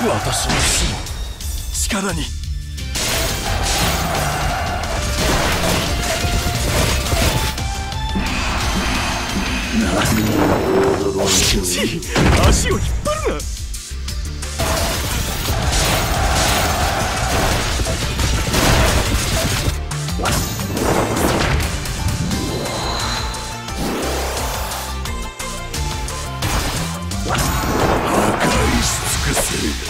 私の死も力に。足を引っ張るな。破壊し尽くせ。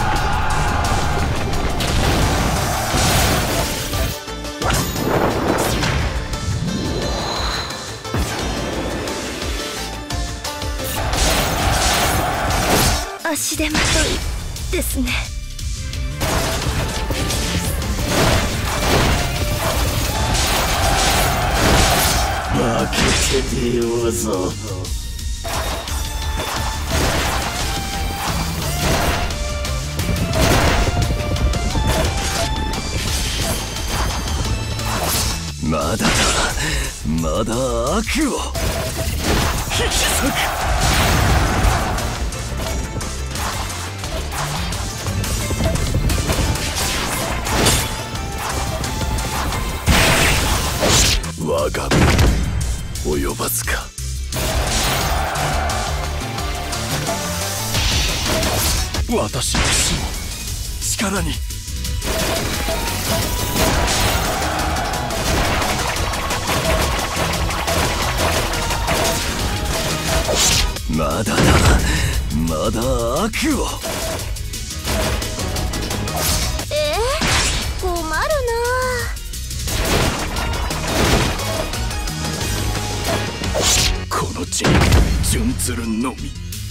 足手まといですね。 負けて出ようぞ。 まだだ、まだ悪を引き裂く。我が身及ばずか。私の死も力に。まだだ、まだ悪を。 困るな。 この地に準ずるのみ。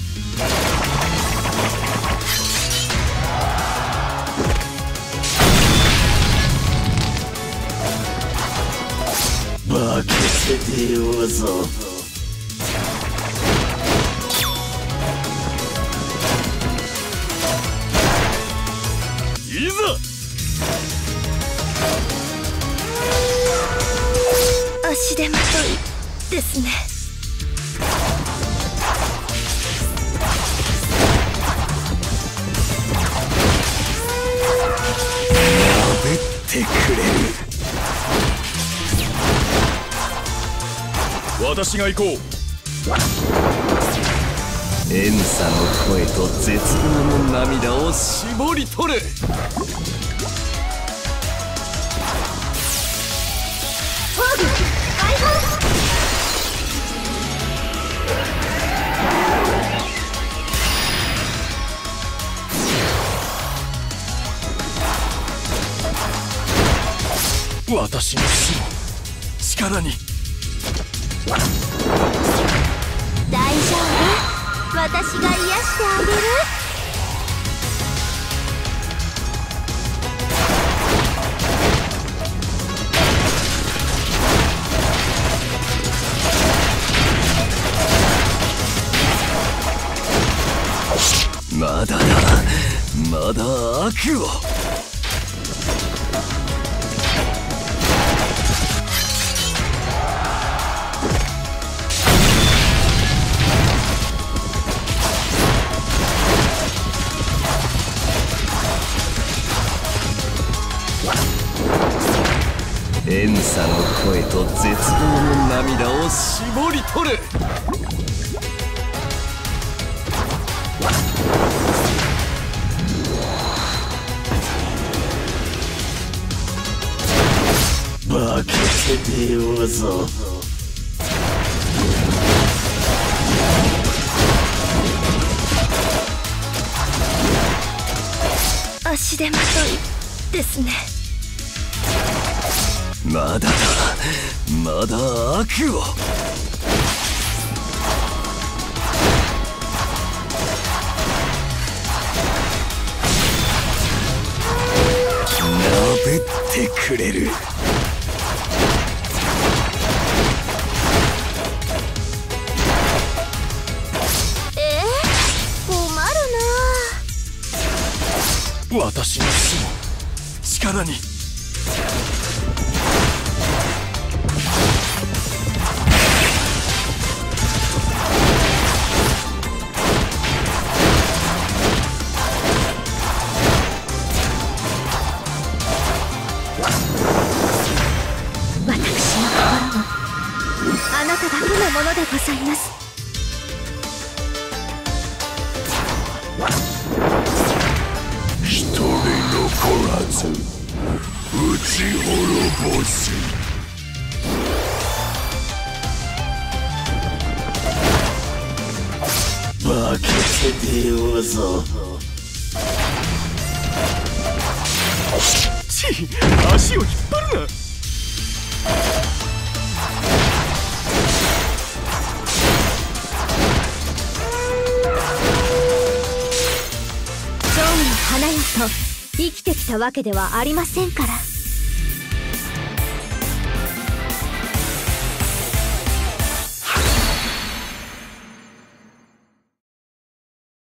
負けて出ようぞ。 いざ。 足手まといですね。 べってくれる。私が行こう。怨嗟の声と絶望の涙を絞り取れ。私の死も力に。 大丈夫、私が癒してあげる。 まだだ、まだ悪を。怨嗟の声と絶望の涙を絞り取れ。 負けて出ようぞ。 足手まといですね。 まだだ、まだ悪を。なべってくれる。 困るな。 私の死も力に。 でございます。 一人残らず討ち滅ぼす。負けて出ようぞ。 足を引っ張るな。 蝶の花よと生きてきたわけではありませんから。